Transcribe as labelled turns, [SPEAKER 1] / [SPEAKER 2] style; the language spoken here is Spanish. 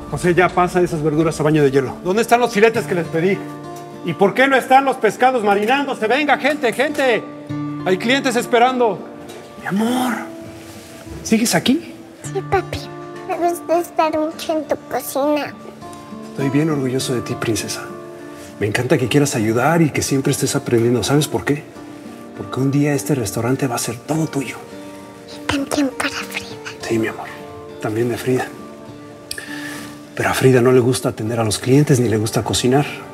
[SPEAKER 1] José, ya pasa esas verduras a baño de hielo. ¿Dónde están los filetes que les pedí? ¿Y por qué no están los pescados marinándose? Venga, gente, gente. Hay clientes esperando. Mi amor, ¿sigues aquí?
[SPEAKER 2] Sí, papi. Me gusta estar mucho en tu cocina.
[SPEAKER 1] Estoy bien orgulloso de ti, princesa. Me encanta que quieras ayudar y que siempre estés aprendiendo. ¿Sabes por qué? Porque un día este restaurante va a ser todo tuyo.
[SPEAKER 2] Y también para Frida.
[SPEAKER 1] Sí, mi amor. También de Frida. Pero a Frida no le gusta atender a los clientes ni le gusta cocinar.